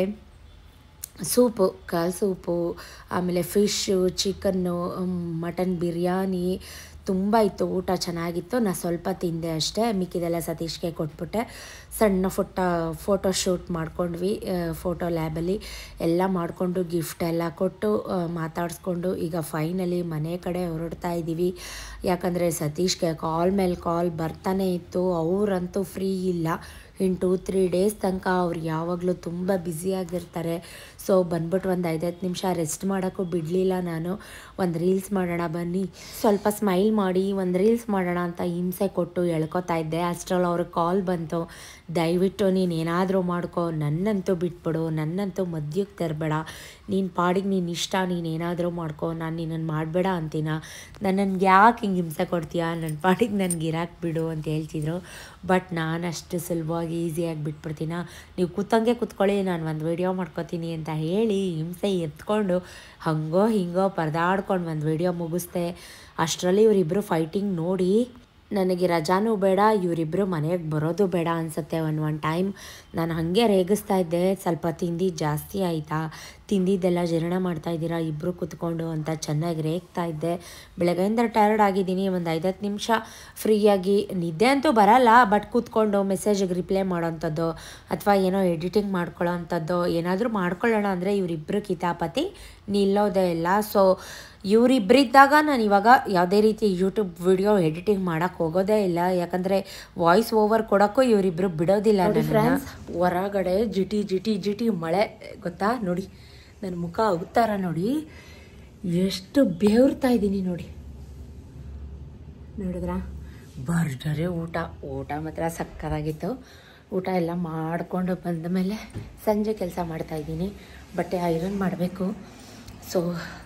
ಸೂಪು, ಕಾಲು ಸೂಪು, ಆಮೇಲೆ ಫಿಶ್ಶು, ಚಿಕನ್ನು, ಮಟನ್ ಬಿರಿಯಾನಿ ತುಂಬ ಇತ್ತು. ಊಟ ಚೆನ್ನಾಗಿತ್ತು. ನಾನು ಸ್ವಲ್ಪ ತಿಂದೆ ಅಷ್ಟೇ, ಮಿಕ್ಕಿದೆಲ್ಲ ಸತೀಶ್ಗೆ ಕೊಟ್ಬಿಟ್ಟೆ. ಸಣ್ಣ ಫೋಟೋ ಶೂಟ್ ಮಾಡ್ಕೊಂಡ್ವಿ ಫೋಟೋ ಲ್ಯಾಬಲ್ಲಿ ಎಲ್ಲ ಮಾಡಿಕೊಂಡು ಗಿಫ್ಟ್ ಎಲ್ಲ ಕೊಟ್ಟು ಮಾತಾಡಿಸ್ಕೊಂಡು ಈಗ ಫೈನಲಿ ಮನೆ ಕಡೆ ಹೊರಡ್ತಾ ಇದ್ದೀವಿ. ಯಾಕಂದರೆ ಸತೀಶ್ಗೆ ಕಾಲ್ ಮೇಲೆ ಕಾಲ್ ಬರ್ತಾನೆ ಇತ್ತು. ಅವರಂತೂ ಫ್ರೀ ಇಲ್ಲ. ಇನ್ನು 2-3 ಡೇಸ್ ತನಕ ಅವ್ರು ಯಾವಾಗಲೂ ತುಂಬ ಬ್ಯುಸಿಯಾಗಿರ್ತಾರೆ. ಸೊ ಬಂದ್ಬಿಟ್ಟು ಒಂದು 5-10 ನಿಮಿಷ ರೆಸ್ಟ್ ಮಾಡೋಕ್ಕೂ ಬಿಡಲಿಲ್ಲ ನಾನು. ಒಂದು ರೀಲ್ಸ್ ಮಾಡೋಣ ಬನ್ನಿ, ಸ್ವಲ್ಪ ಸ್ಮೈಲ್ ಮಾಡಿ ಒಂದು ರೀಲ್ಸ್ ಮಾಡೋಣ ಅಂತ ಹಿಂಸೆ ಕೊಟ್ಟು ಎಳ್ಕೊತಾ ಇದ್ದೆ. ಅಷ್ಟರಲ್ಲಿ ಅವ್ರಿಗೆ ಕಾಲ್ ಬಂತು, ದಯವಿಟ್ಟು ನೀನು ಏನಾದರೂ ಮಾಡ್ಕೊ, ನನ್ನಂತೂ ಬಿಟ್ಬಿಡು, ನನ್ನಂತೂ ಮಧ್ಯಕ್ಕೆ ತರಬೇಡ, ನೀನು ಪಾಡಿಗೆ ನೀನು ಇಷ್ಟ, ನೀನು ಏನಾದರೂ ಮಾಡ್ಕೊ, ನಾನು ನಿನ್ನನ್ನು ಮಾಡಬೇಡ ಅಂತೀನ, ನನ್ನನ್ನು ಯಾಕೆ ಹಿಂಗೆ ಹಿಂಸೆ ಕೊಡ್ತೀಯಾ, ನನ್ನ ಪಾಡಿಗೆ ನನಗೆ ಇರಾಕ್ ಬಿಡು ಅಂತ ಹೇಳ್ತಿದ್ರು. ಬಟ್ ನಾನು ಅಷ್ಟು ಸುಲಭವಾಗಿ ಈಸಿಯಾಗಿ ಬಿಟ್ಬಿಡ್ತೀನ. ನೀವು ಕೂತ್ಕೊಳ್ಳಿ, ನಾನು ಒಂದು ವಿಡಿಯೋ ಮಾಡ್ಕೋತೀನಿ ಅಂತ ಹೇಳಿ ಹಿಂಸೆ ಎತ್ಕೊಂಡು ಹಂಗೋ ಹಿಂಗೋ ಪರದಾಡ್ಕೊಂಡು ಒಂದು ವಿಡಿಯೋ ಮುಗಿಸ್ದೆ. ಅಷ್ಟರಲ್ಲಿ ಇವರಿಬ್ಬರು ಫೈಟಿಂಗ್ ನೋಡಿ ನನಗೆ ರಜಾನೂ ಬೇಡ, ಇವರಿಬ್ಬರು ಮನೆಗೆ ಬರೋದು ಬೇಡ ಅನಿಸುತ್ತೆ. ಒಂದು ಟೈಮ್ ನಾನು ಹಾಗೆ ರೇಗಿಸ್ತಾ ಇದ್ದೆ, ಸ್ವಲ್ಪ ತಿಂದಿದ್ದು ಜಾಸ್ತಿ ಆಯಿತಾ, ತಿಂದಿದ್ದೆಲ್ಲ ಜೀರ್ಣ ಮಾಡ್ತಾಯಿದ್ದೀರಾ ಇಬ್ಬರು ಕೂತ್ಕೊಂಡು ಅಂತ ಚೆನ್ನಾಗಿ ರೇಗ್ತಾ ಇದ್ದೆ. ಬೆಳಗ್ಗೆಯಿಂದ ಟಯರ್ಡ್ ಆಗಿದ್ದೀನಿ. ಒಂದು 5-10 ನಿಮಿಷ ಫ್ರೀಯಾಗಿ, ನಿದ್ದೆ ಅಂತೂ ಬರಲ್ಲ, ಬಟ್ ಕೂತ್ಕೊಂಡು ಮೆಸೇಜಿಗೆ ರಿಪ್ಲೈ ಮಾಡೋವಂಥದ್ದು ಅಥವಾ ಏನೋ ಎಡಿಟಿಂಗ್ ಮಾಡ್ಕೊಳ್ಳೋ ಅಂಥದ್ದು ಏನಾದರೂ ಮಾಡ್ಕೊಳ್ಳೋಣ ಅಂದರೆ ಇವರಿಬ್ಬರು ಕಿತಾಪತಿ ನಿಲ್ಲೋದೇ ಇಲ್ಲ. ಸೊ ಇವರಿಬ್ಬರಿದ್ದಾಗ ನಾನು ಇವಾಗ ಯಾವುದೇ ರೀತಿ ಯೂಟ್ಯೂಬ್ ವಿಡಿಯೋ ಎಡಿಟಿಂಗ್ ಮಾಡೋಕ್ಕೆ ಹೋಗೋದೇ ಇಲ್ಲ. ಯಾಕಂದರೆ ವಾಯ್ಸ್ ಓವರ್ ಕೊಡೋಕ್ಕೂ ಇವರಿಬ್ಬರು ಬಿಡೋದಿಲ್ಲ. ಫ್ರೆಂಡ್ಸ್, ಹೊರಗಡೆ ಜಿಟಿ ಮಳೆ ಗೊತ್ತಾ ನೋಡಿ, ನನ್ನ ಮುಖ ಅವತಾರ ನೋಡಿ, ಎಷ್ಟು ಬೇವ್ರ್ತಾ ಇದ್ದೀನಿ ನೋಡಿ. ನೋಡಿದ್ರಾ, ಭರ್ಜರಿ ಊಟ ಮಾತ್ರ ಸಕ್ಕತ್ತಾಗಿತ್ತು. ಊಟ ಎಲ್ಲ ಮಾಡಿಕೊಂಡು ಬಂದ ಮೇಲೆ ಸಂಜೆ ಕೆಲಸ ಮಾಡ್ತಾಯಿದ್ದೀನಿ. ಬಟ್ಟೆ ಐರನ್ ಮಾಡಬೇಕು. ಸೊ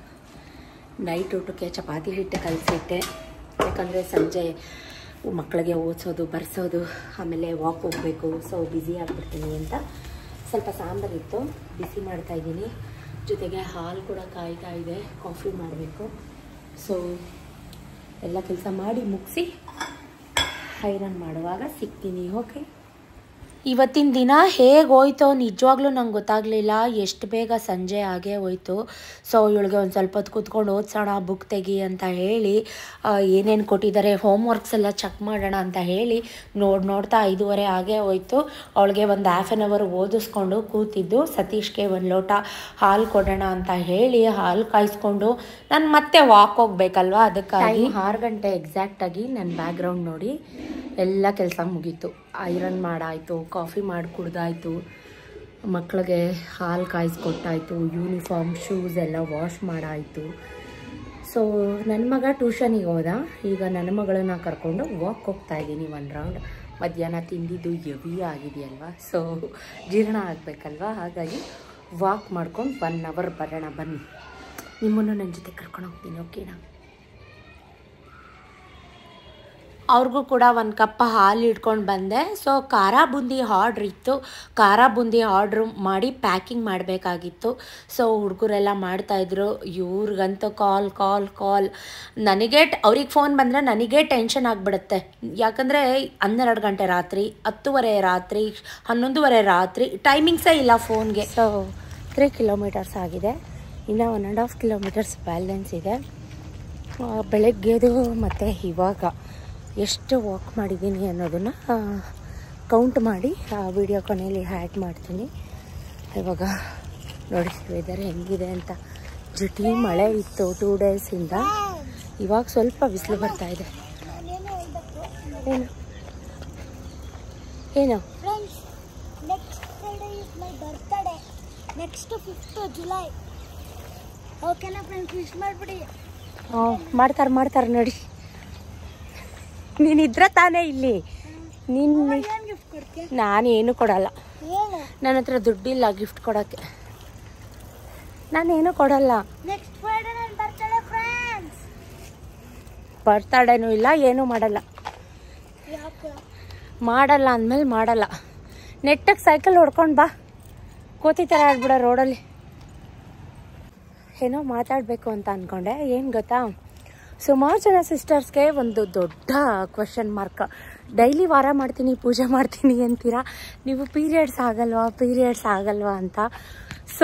ನೈಟ್ ಊಟಕ್ಕೆ ಚಪಾತಿ ಹಿಟ್ಟು ಕಲಸಿಟ್ಟೆ. ಯಾಕಂದರೆ ಸಂಜೆ ಮಕ್ಕಳಿಗೆ ಓದಿಸೋದು, ಬರ್ಸೋದು, ಆಮೇಲೆ ವಾಕ್ ಹೋಗಬೇಕು. ಸೊ ಬ್ಯುಸಿ ಆಗಿಬಿಡ್ತೀನಿ ಅಂತ ಸ್ವಲ್ಪ ಸಾಂಬಾರಿತ್ತು, ಬಿಸಿ ಮಾಡ್ತಾಯಿದ್ದೀನಿ. ಜೊತೆಗೆ ಹಾಲು ಕೂಡ ಕಾಯ್ತಾ ಇದೆ, ಕಾಫಿ ಮಾಡಬೇಕು. ಸೊ ಎಲ್ಲ ಕೆಲಸ ಮಾಡಿ ಮುಗಿಸಿ ಐರನ್ ಮಾಡುವಾಗ ಸಿಗ್ತೀನಿ. ಓಕೆ, ಇವತ್ತಿನ ದಿನ ಹೇಗೆ ಹೋಯ್ತೋ ನಿಜವಾಗ್ಲೂ ನಂಗೆ ಗೊತ್ತಾಗಲಿಲ್ಲ. ಎಷ್ಟು ಬೇಗ ಸಂಜೆ ಆಗೇ ಹೋಯ್ತು. ಸೊ ಇವಳಿಗೆ ಒಂದು ಸ್ವಲ್ಪ ಹೊತ್ತು ಕೂತ್ಕೊಂಡು ಓದಿಸೋಣ, ಬುಕ್ ತೆಗಿ ಅಂತ ಹೇಳಿ ಏನೇನು ಕೊಟ್ಟಿದ್ದಾರೆ ಹೋಮ್ವರ್ಕ್ಸ್ ಎಲ್ಲ ಚೆಕ್ ಮಾಡೋಣ ಅಂತ ಹೇಳಿ ನೋಡ್ತಾ 5:30 ಆಗೇ ಹೋಯ್ತು. ಅವಳಿಗೆ ಒಂದು ಹಾಫ್ ಆನ್ ಅವರ್ ಓದಿಸ್ಕೊಂಡು ಕೂತಿದ್ದು. ಸತೀಶ್ಗೆ ಒಂದು ಲೋಟ ಹಾಲು ಕೊಡೋಣ ಅಂತ ಹೇಳಿ ಹಾಲು ಕಾಯಿಸ್ಕೊಂಡು ನಾನು ಮತ್ತೆ ವಾಕ್ ಹೋಗ್ಬೇಕಲ್ವ, ಅದಕ್ಕಾಗಿ 6 ಗಂಟೆ ಎಕ್ಸಾಕ್ಟಾಗಿ ನನ್ನ ಬ್ಯಾಕ್ಗ್ರೌಂಡ್ ನೋಡಿ ಎಲ್ಲ ಕೆಲಸ ಮುಗೀತು. ಐರನ್ ಮಾಡಾಯಿತು, ಕಾಫಿ ಮಾಡಿ ಕುಡ್ದಾಯಿತು, ಮಕ್ಕಳಿಗೆ ಹಾಲು ಕಾಯಿಸ್ಕೊಟ್ಟಾಯಿತು, ಯೂನಿಫಾರ್ಮ್ ಶೂಸ್ ಎಲ್ಲ ವಾಶ್ ಮಾಡಾಯಿತು. ಸೊ ನನ್ನ ಮಗ ಟ್ಯೂಷನಿಗೆ ಹೋದ. ಈಗ ನನ್ನ ಮಗಳನ್ನ ಕರ್ಕೊಂಡು ವಾಕ್ ಹೋಗ್ತಾಯಿದ್ದೀನಿ 1 ರೌಂಡ್. ಮಧ್ಯಾಹ್ನ ತಿಂದಿದ್ದು ಹೆವಿ ಆಗಿದೆಯಲ್ವ, ಸೊ ಜೀರ್ಣ ಆಗಬೇಕಲ್ವ, ಹಾಗಾಗಿ ವಾಕ್ ಮಾಡ್ಕೊಂಡು 1 ಅವರ್ ಬರೋಣ ಬನ್ನಿ. ನಿಮ್ಮನ್ನು ನನ್ನ ಜೊತೆ ಕರ್ಕೊಂಡು ಹೋಗ್ತೀನಿ, ಓಕೆನಾ? ಅವ್ರಿಗೂ ಕೂಡ 1 ಕಪ್ ಹಾಲು ಇಟ್ಕೊಂಡು ಬಂದೆ. ಸೊ ಖಾರ ಬೂಂದಿ ಆರ್ಡ್ರ್ ಇತ್ತು, ಖಾರ ಬೂಂದಿ ಆರ್ಡ್ರ್ ಮಾಡಿ ಪ್ಯಾಕಿಂಗ್ ಮಾಡಬೇಕಾಗಿತ್ತು. ಸೊ ಹುಡುಗರೆಲ್ಲ ಮಾಡ್ತಾಯಿದ್ರು. ಇವ್ರಿಗಂತೂ ಕಾಲ್ ನನಗೆ ಅವ್ರಿಗೆ ಫೋನ್ ಬಂದರೆ ನನಗೆ ಟೆನ್ಷನ್ ಆಗಿಬಿಡುತ್ತೆ. ಯಾಕಂದರೆ 12 ಗಂಟೆ ರಾತ್ರಿ, 10:30 ರಾತ್ರಿ, 11:30 ರಾತ್ರಿ, ಟೈಮಿಂಗ್ಸೇ ಇಲ್ಲ ಫೋನ್ಗೆ. ಸೊ 3 ಕಿಲೋಮೀಟರ್ಸ್ ಆಗಿದೆ, ಇನ್ನು 1.5 ಕಿಲೋಮೀಟರ್ಸ್ ಬ್ಯಾಲೆನ್ಸ್ ಇದೆ. ಬೆಳಗ್ಗೆದು ಮತ್ತು ಇವಾಗ ಎಷ್ಟು ವಾಕ್ ಮಾಡಿದ್ದೀನಿ ಅನ್ನೋದನ್ನು ಕೌಂಟ್ ಮಾಡಿ ವಿಡಿಯೋ ಕೊನೆಯಲ್ಲಿ ಆ್ಯಡ್ ಮಾಡ್ತೀನಿ. ಇವಾಗ ನೋಡಿ ವೆದರ್ ಹೆಂಗಿದೆ ಅಂತ. ಜಿಟಿ ಮಳೆ ಇತ್ತು 2 ಡೇಸಿಂದ, ಇವಾಗ ಸ್ವಲ್ಪ ಬಿಸಿಲು ಬರ್ತಾಯಿದೆ. ಏನು next Friday is my birthday, next 5th July. ಓಕೆನಾ ಫ್ರೆಂಡ್ಸ್, ವಿಶ್ ಮಾಡಿಬಿಡಿ. ಮಾಡ್ತಾರೆ ನೋಡಿ. ನೀನಿದ್ರೆ ತಾನೇ ಇಲ್ಲಿ. ನಾನೇನು ಕೊಡಲ್ಲ, ನನ್ನ ಹತ್ರ ದುಡ್ಡಿಲ್ಲ ಗಿಫ್ಟ್ ಕೊಡೋಕ್ಕೆ. ನಾನೇನು ಕೊಡಲ್ಲ. ನೆಕ್ಸ್ಟ್ ಫ್ರೈಡೇ ನನ್ನ ಬರ್ತ್ಡೇ ಫ್ರೆಂಡ್ಸ್. ಬರ್ತಡೇನೂ ಇಲ್ಲ, ಏನೂ ಮಾಡಲ್ಲ. ಮಾಡಲ್ಲ ಅಂದಮೇಲೆ ಮಾಡಲ್ಲ. ನೆಟ್ಟಗೆ ಸೈಕಲ್ ಹೊಡ್ಕೊಂಡು ಬಾ, ಕೋತಿ ಥರ ಆಡ್ಬಿಡ ರೋಡಲ್ಲಿ. ಏನೋ ಮಾತಾಡಬೇಕು ಅಂತ ಅಂದ್ಕೊಂಡೆ. ಏನು ಗೊತ್ತಾ, ಸುಮಾರು ಜನ ಸಿಸ್ಟರ್ಸ್ಗೆ ಒಂದು ದೊಡ್ಡ ಕ್ವೆಶ್ಚನ್ ಮಾರ್ಕ್. ಡೈಲಿ ವಾರ ಮಾಡ್ತೀನಿ, ಪೂಜೆ ಮಾಡ್ತೀನಿ ಅಂತೀರಾ, ನೀವು ಪೀರಿಯಡ್ಸ್ ಆಗಲ್ವಾ ಅಂತ. ಸೊ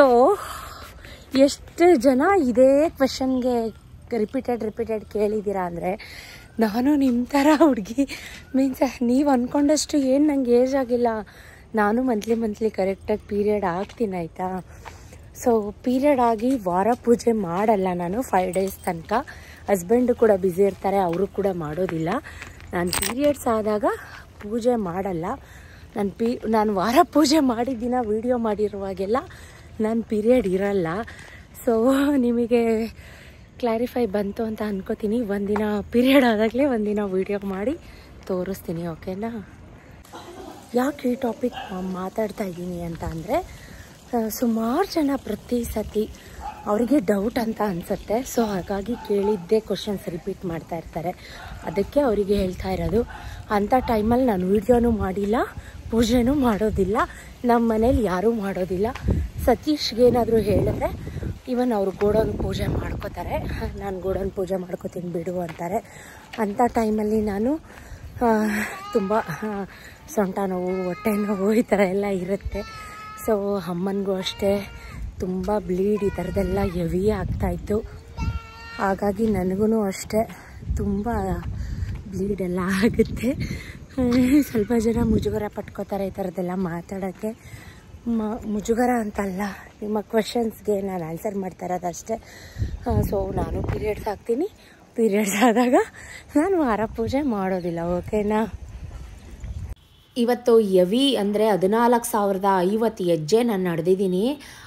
ಎಷ್ಟು ಜನ ಇದೇ ಕ್ವೆಶನ್ಗೆ ರಿಪೀಟೆಡ್ ಕೇಳಿದ್ದೀರಾ ಅಂದರೆ, ನಾನು ನಿಮ್ಮ ಥರ ಹುಡುಗಿ ಮೀನ್ಸ್ ನೀವು ಅಂದ್ಕೊಂಡಷ್ಟು ಏನು ನಂಗೆ ಏಜ್ ಆಗಿಲ್ಲ. ನಾನು ಮಂತ್ಲಿ ಕರೆಕ್ಟಾಗಿ ಪೀರಿಯಡ್ ಆಗ್ತೀನಿ, ಆಯಿತಾ? ಸೊ ಪೀರಿಯಡ್ ಆಗಿ ವಾರ ಪೂಜೆ ಮಾಡಲ್ಲ ನಾನು 5 ಡೇಸ್ ತನಕ. ಹಸ್ಬೆಂಡು ಕೂಡ ಬ್ಯುಸಿ ಇರ್ತಾರೆ, ಅವರು ಕೂಡ ಮಾಡೋದಿಲ್ಲ. ನಾನು ಪೀರಿಯಡ್ಸ್ ಆದಾಗ ಪೂಜೆ ಮಾಡಲ್ಲ. ನಾನು ವಾರ ಪೂಜೆ ಮಾಡಿದ್ದಿನ ವೀಡಿಯೋ ಮಾಡಿರುವಾಗೆಲ್ಲ ನಾನು ಪೀರಿಯಡ್ ಇರಲ್ಲ. ಸೊ ನಿಮಗೆ ಕ್ಲಾರಿಫೈ ಬಂತು ಅಂತ ಅನ್ಕೋತೀನಿ. ಒಂದಿನ ಪೀರಿಯಡ್ ಆದಾಗಲೇ ಒಂದಿನ ವೀಡಿಯೋ ಮಾಡಿ ತೋರಿಸ್ತೀನಿ, ಓಕೆನಾ? ಯಾಕೆ ಈ ಟಾಪಿಕ್ ಮಾತಾಡ್ತಾ ಇದ್ದೀನಿ ಅಂತ ಅಂದರೆ, ಸುಮಾರು ಜನ ಪ್ರತಿ ಸತಿ ಅವರಿಗೆ ಡೌಟ್ ಅಂತ ಅನಿಸುತ್ತೆ. ಸೊ ಹಾಗಾಗಿ ಕೇಳಿದ್ದೇ ಕ್ವಶನ್ಸ್ ರಿಪೀಟ್ ಮಾಡ್ತಾ ಇರ್ತಾರೆ. ಅದಕ್ಕೆ ಅವರಿಗೆ ಹೇಳ್ತಾ ಇರೋದು. ಅಂಥ ಟೈಮಲ್ಲಿ ನಾನು ವೀಡಿಯೋನೂ ಮಾಡಿಲ್ಲ, ಪೂಜೆನೂ ಮಾಡೋದಿಲ್ಲ, ನಮ್ಮ ಮನೇಲಿ ಯಾರೂ ಮಾಡೋದಿಲ್ಲ. ಸತೀಶ್ಗೆ ಏನಾದರೂ ಹೇಳಿದ್ರೆ ಇವನ್ ಅವರು ಗೋಡೌನ್ ಪೂಜೆ ಮಾಡ್ಕೋತಾರೆ, ನಾನು ಗೋಡೌನ್ ಪೂಜೆ ಮಾಡ್ಕೋತೀನಿ ಬಿಡು ಅಂತಾರೆ. ಅಂಥ ಟೈಮಲ್ಲಿ ನಾನು ತುಂಬ ಸೊಂಟ ನೋವು, ಹೊಟ್ಟೆ ನೋವು ಈ ಥರ ಎಲ್ಲ ಇರುತ್ತೆ. ಸೊ ಅಮ್ಮನಿಗೂ ಅಷ್ಟೇ ತುಂಬ ಬ್ಲೀಡ್ ಈ ಥರದ್ದೆಲ್ಲ ಹೆವಿ ಆಗ್ತಾಯಿತ್ತು. ಹಾಗಾಗಿ ನನಗೂ ಅಷ್ಟೇ ತುಂಬ ಬ್ಲೀಡೆಲ್ಲ ಆಗುತ್ತೆ. ಸ್ವಲ್ಪ ಜನ ಮುಜುಗರ ಪಟ್ಕೋತಾರೆ ಈ ಥರದ್ದೆಲ್ಲ ಮಾತಾಡೋಕ್ಕೆ. ಮುಜುಗರ ಅಂತಲ್ಲ, ನಿಮ್ಮ ಕ್ವೆಶನ್ಸ್ಗೆ ನಾನು ಆನ್ಸರ್ ಮಾಡ್ತಾ ಇರೋದಷ್ಟೇ. ಸೊ ನಾನು ಪೀರಿಯಡ್ಸ್ ಆಗ್ತೀನಿ, ಪೀರಿಯಡ್ಸ್ ಆದಾಗ ನಾನು ವಾರ ಪೂಜೆ ಮಾಡೋದಿಲ್ಲ, ಓಕೆನಾ? ಇವತ್ತು ಹೆವಿ ಅಂದರೆ 14,050 ಹೆಜ್ಜೆ ನಾನು ನಡೆದಿದ್ದೀನಿ.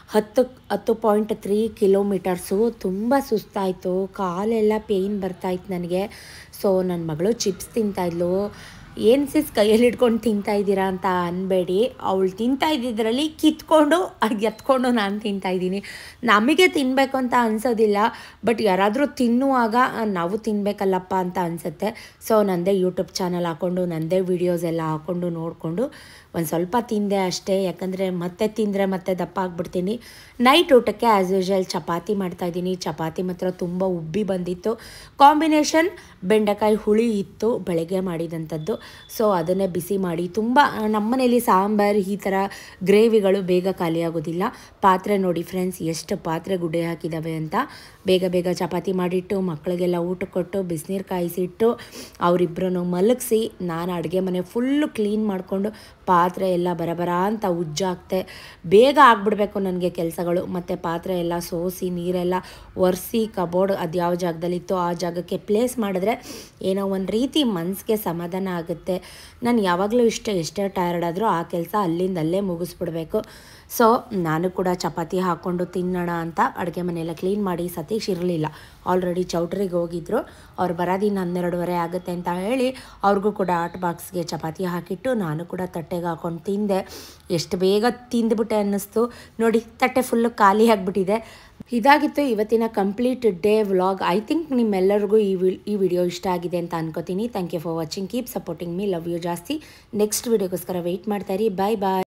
10.3 ಕಿಲೋಮೀಟರ್ಸು. ತುಂಬ ಸುಸ್ತಾಯಿತು, ಕಾಲೆಲ್ಲ ಪೇಯ್ನ್ ಬರ್ತಾಯಿತ್ತು ನನಗೆ. ಸೊ ನನ್ನ ಮಗಳು ಚಿಪ್ಸ್ ತಿಂತಾಯಿದ್ಲು. ಏನು ಸಿಸ್ ಕೈಯಲ್ಲಿ ಹಿಡ್ಕೊಂಡು ತಿಂತಾಯಿದ್ದೀರಾ ಅಂತ ಅನ್ಬೇಡಿ, ಅವಳು ತಿಂತಾ ಇದ್ದಿದ್ರಲ್ಲಿ ಕಿತ್ಕೊಂಡು ಎತ್ಕೊಂಡು ನಾನು ತಿಂತಾಯಿದ್ದೀನಿ. ನಮಗೆ ತಿನ್ನಬೇಕು ಅಂತ ಅನಿಸೋದಿಲ್ಲ, ಬಟ್ ಯಾರಾದರೂ ತಿನ್ನುವಾಗ ನಾವು ತಿನ್ನಬೇಕಲ್ಲಪ್ಪ ಅಂತ ಅನಿಸುತ್ತೆ. ಸೊ ನನ್ನದೇ ಯೂಟ್ಯೂಬ್ ಚಾನಲ್ ಹಾಕ್ಕೊಂಡು ನನ್ನದೇ ವೀಡಿಯೋಸ್ ಎಲ್ಲ ಹಾಕ್ಕೊಂಡು ನೋಡಿಕೊಂಡು ಒಂದು ಸ್ವಲ್ಪ ತಿಂದೆ ಅಷ್ಟೇ, ಯಾಕಂದರೆ ಮತ್ತೆ ತಿಂದರೆ ಮತ್ತೆ ದಪ್ಪ ಆಗಿಬಿಡ್ತೀನಿ. ನೈಟ್ ಊಟಕ್ಕೆ ಆ್ಯಸ್ ಯೂಶುವಲ್ ಚಪಾತಿ ಮಾಡ್ತಾಯಿದ್ದೀನಿ. ಚಪಾತಿ ಮಾತ್ರ ತುಂಬ ಉಬ್ಬಿ ಬಂದಿತ್ತು. ಕಾಂಬಿನೇಷನ್ ಬೆಂಡೆಕಾಯಿ ಹುಳಿ ಇತ್ತು ಬೆಳಗ್ಗೆ ಮಾಡಿದಂಥದ್ದು. ಸೊ ಅದನ್ನೇ ಬಿಸಿ ಮಾಡಿ, ತುಂಬ ನಮ್ಮನೇಲಿ ಸಾಂಬಾರು ಈ ಥರ ಗ್ರೇವಿಗಳು ಬೇಗ ಖಾಲಿಯಾಗೋದಿಲ್ಲ. ಪಾತ್ರೆ ನೋಡಿ ಫ್ರೆಂಡ್ಸ್, ಎಷ್ಟು ಪಾತ್ರೆ ಗುಡ್ಡೆ ಹಾಕಿದ್ದಾವೆ ಅಂತ. ಬೇಗ ಬೇಗ ಚಪಾತಿ ಮಾಡಿಟ್ಟು ಮಕ್ಕಳಿಗೆಲ್ಲ ಊಟ ಕೊಟ್ಟು ಬಿಸಿನೀರು ಕಾಯಿಸಿಟ್ಟು ಅವರಿಬ್ಬರನ್ನು ಮಲಗಿಸಿ ನಾನು ಅಡುಗೆ ಮನೆ ಫುಲ್ಲು ಕ್ಲೀನ್ ಮಾಡಿಕೊಂಡು ಪಾತ್ರೆ ಎಲ್ಲ ಬರಬರ ಅಂತ ಉಜ್ಜಾಕ್ತೆ. ಬೇಗ ಆಗಿಬಿಡ್ಬೇಕು ನನಗೆ ಕೆಲಸಗಳು. ಮತ್ತು ಪಾತ್ರೆ ಎಲ್ಲ ಸೋಸಿ ನೀರೆಲ್ಲ ಒರೆಸಿ ಕಬೋರ್ಡ್ ಅದು ಯಾವ ಜಾಗದಲ್ಲಿತ್ತು ಆ ಜಾಗಕ್ಕೆ ಪ್ಲೇಸ್ ಮಾಡಿದ್ರೆ ಏನೋ ಒಂದು ರೀತಿ ಮನಸ್ಸಿಗೆ ಸಮಾಧಾನ ಆಗುತ್ತೆ. ನಾನು ಯಾವಾಗಲೂ ಎಷ್ಟೇ ಟಯರ್ಡ್ ಆದರೂ ಆ ಕೆಲಸ ಅಲ್ಲೇ ಮುಗಿಸ್ಬಿಡ್ಬೇಕು. ಸೊ ನಾನು ಕೂಡ ಚಪಾತಿ ಹಾಕ್ಕೊಂಡು ತಿನ್ನೋಣ ಅಂತ ಅಡುಗೆ ಮನೆಯೆಲ್ಲ ಕ್ಲೀನ್ ಮಾಡಿ, ಸತೀಶ್ ಇರಲಿಲ್ಲ, ಆಲ್ರೆಡಿ ಚೌಟ್ರಿಗೆ ಹೋಗಿದ್ರು. ಅವ್ರು ಬರೋದಿನ್ನು 12:30 ಆಗುತ್ತೆ ಅಂತ ಹೇಳಿ ಅವ್ರಿಗೂ ಕೂಡ ಹಾಟ್ ಬಾಕ್ಸ್ಗೆ ಚಪಾತಿ ಹಾಕಿಟ್ಟು ನಾನು ಕೂಡ ತಟ್ಟೆಗೆ ಹಾಕ್ಕೊಂಡು ತಿಂದೆ. ಎಷ್ಟು ಬೇಗ ತಿಂದುಬಿಟ್ಟೆ ಅನ್ನಿಸ್ತು ನೋಡಿ, ತಟ್ಟೆ ಫುಲ್ಲು ಖಾಲಿ ಆಗಿಬಿಟ್ಟಿದೆ. ಇದಾಗಿತ್ತು ಇವತ್ತಿನ complete day vlog. I think ನಿಮ್ಮೆಲ್ಲರಿಗೂ ಈ ವಿಡಿಯೋ ಇಷ್ಟ ಆಗಿದೆ ಅಂತ ಅನ್ಕೋತೀನಿ. Thank you for watching. Keep supporting me. Love you ಜಾಸ್ತಿ. ನೆಕ್ಸ್ಟ್ ವಿಡಿಯೋಗೋಸ್ಕರ ವೆಯ್ಟ್ ಮಾಡ್ತಾಯಿರಿ. ಬಾಯ್ ಬಾಯ್.